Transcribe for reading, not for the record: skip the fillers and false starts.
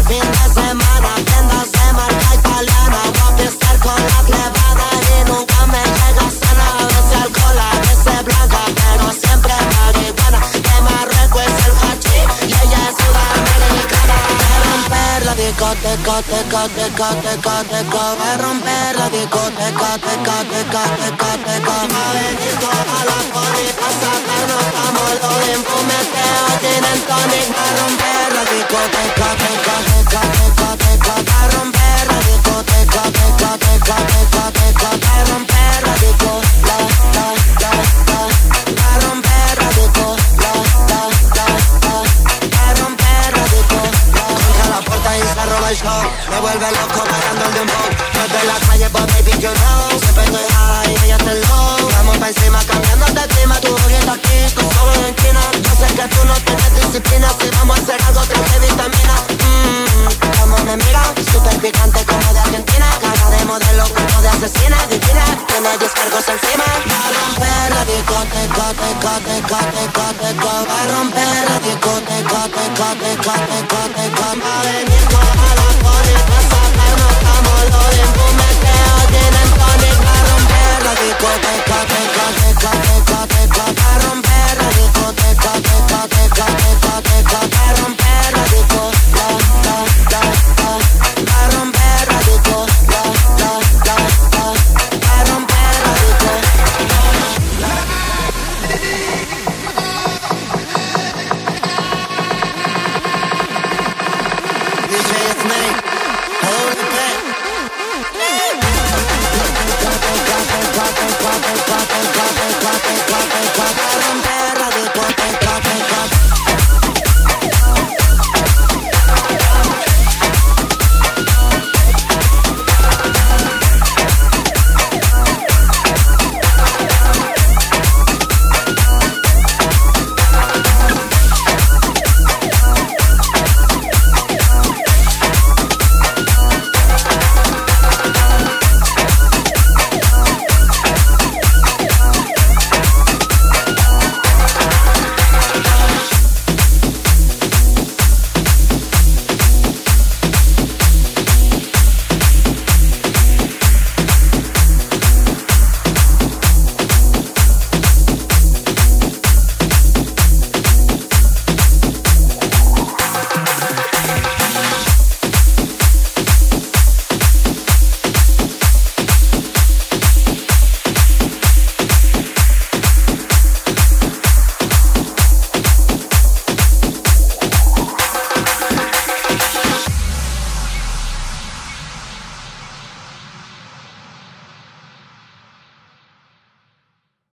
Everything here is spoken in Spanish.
fin de semana, tiendas de marca italiana. Voy a fiestar con la plebada y nunca me llega sana. A veces alcohol, a veces blanca, pero siempre marihuana. De Marruecos es el hachís y ella es sudamericana. Voy a romper la discoteca, teca, teca, teca, teca. Voy a romper la discoteca, teca, teca, teca, teca. A venir toda la poli pa' sacarnos tamolo de fumeteo, gin and tonic. Voy a romper la discoteca, teca, teca, teca, teca. Voy a romper la discoteca, teca, teca, teca, teca. Voy a romper la disco, la, la, la, la. Voy a romper la disco, la, la, la, la. Voy a romper la disco, la. Contra la puerta y se roba el show. Me vuelve loco bailando el dembow. No es de la calle, but baby you know. Siempre estoy high, ella está low. Vamos pa' encima cambiando de clima. Tu ojito aquí, tu solo en China. Yo sé que tú no tienes disciplina. Si vamos a hacer algo, trae vitamina. Como me mira, súper picante como de Argentina. Cara de modelo, cuerpo de asesina. Divina, tiene 10 cargos encima. Va a romper la discoteca, teca, teca, teca, teca. Va a romper la discoteca, teca, teca, teca, teca. Va a venir toda la poli pa' sacarnos tamolo de fumeteo, gin and tonic. Va a romper la discoteca, teca, teca, teca, teca. Va a romper la discoteca, teca, teca, teca, teca. Va a romper la disco, la, la, la, la. Va a romper la disco, la, la, la, la. Va a romper la disco, la, la. DJ it's me, hold it back.